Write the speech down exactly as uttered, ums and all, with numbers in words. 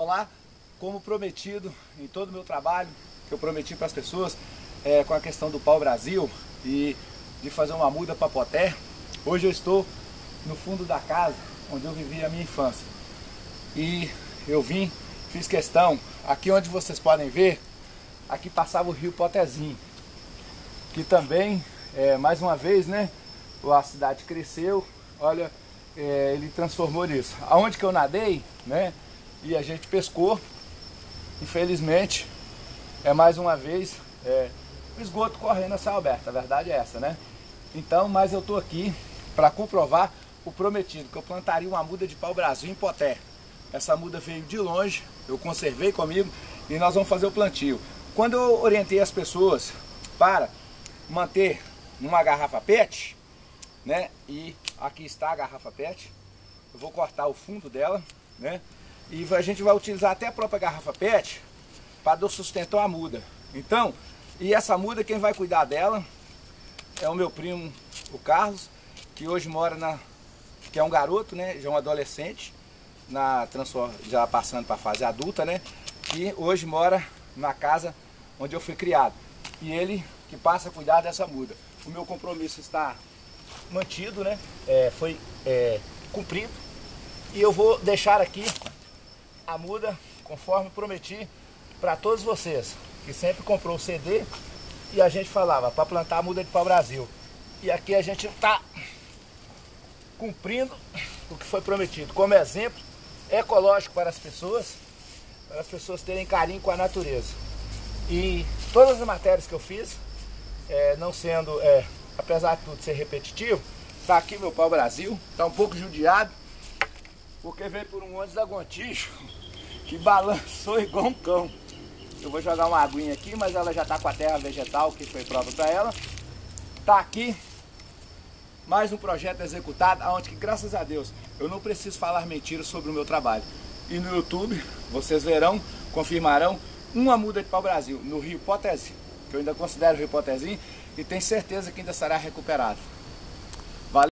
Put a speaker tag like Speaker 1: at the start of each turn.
Speaker 1: Olá, como prometido em todo o meu trabalho, que eu prometi para as pessoas, é, com a questão do pau-brasil e de fazer uma muda para Poté, hoje eu estou no fundo da casa onde eu vivi a minha infância. E eu vim, fiz questão, aqui onde vocês podem ver, aqui passava o rio Potézinho, que também, é, mais uma vez, né, a cidade cresceu, olha, é, ele transformou nisso. Aonde que eu nadei, né, e a gente pescou, infelizmente, é mais uma vez, é, o esgoto correndo a céu aberto, a verdade é essa, né? Então, mas eu tô aqui para comprovar o prometido, que eu plantaria uma muda de pau-brasil em Poté. Essa muda veio de longe, eu conservei comigo e nós vamos fazer o plantio. Quando eu orientei as pessoas para manter numa garrafa pet, né? E aqui está a garrafa pet. Eu vou cortar o fundo dela, né? E a gente vai utilizar até a própria garrafa pet para dar sustento à muda. Então, e essa muda quem vai cuidar dela é o meu primo, o Carlos, que hoje mora na, que é um garoto, né? Já um adolescente, na já passando para a fase adulta, né? E hoje mora na casa onde eu fui criado. E ele que passa a cuidar dessa muda. O meu compromisso está mantido, né? É, foi é, cumprido. E eu vou deixar aqui a muda, conforme prometi, para todos vocês, que sempre comprou o C D e a gente falava para plantar a muda de pau-brasil. E aqui a gente está cumprindo o que foi prometido, como exemplo ecológico para as pessoas, para as pessoas terem carinho com a natureza. E todas as matérias que eu fiz, é, não sendo, é, apesar de tudo ser repetitivo, está aqui meu pau-brasil, está um pouco judiado, porque veio por um ônibus da Gontijo que balançou igual um cão. Eu vou jogar uma aguinha aqui, mas ela já está com a terra vegetal que foi própria para ela. Está aqui mais um projeto executado, onde que, graças a Deus, eu não preciso falar mentiras sobre o meu trabalho. E no YouTube, vocês verão, confirmarão, uma muda de pau-brasil no rio Potézinho, que eu ainda considero o rio Potézinho, e tenho certeza que ainda será recuperado.